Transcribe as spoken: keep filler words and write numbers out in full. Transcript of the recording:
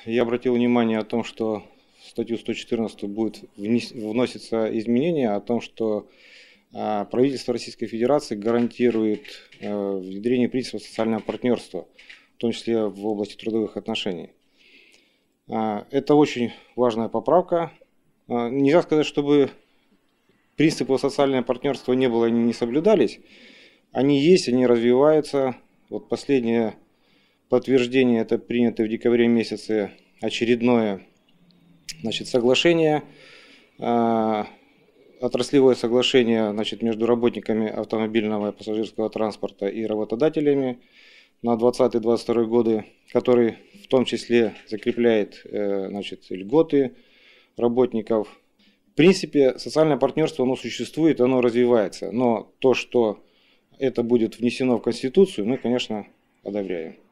я обратил внимание о том, что в статью сто четырнадцать будет вноситься изменение о том, что правительство Российской Федерации гарантирует внедрение принципа социального партнерства, в том числе в области трудовых отношений. Это очень важная поправка. Нельзя сказать, чтобы принципы социального партнерства не было, они не соблюдались. Они есть, они развиваются. Вот последнее подтверждение, это принято в декабре месяце очередное, значит, соглашение, э, отраслевое соглашение, значит, между работниками автомобильного и пассажирского транспорта и работодателями на двадцатый — двадцать второй годы, который в том числе закрепляет э, значит, льготы работников. В принципе, социальное партнерство, оно существует, оно развивается, но то, что это будет внесено в Конституцию, мы, конечно, одобряем.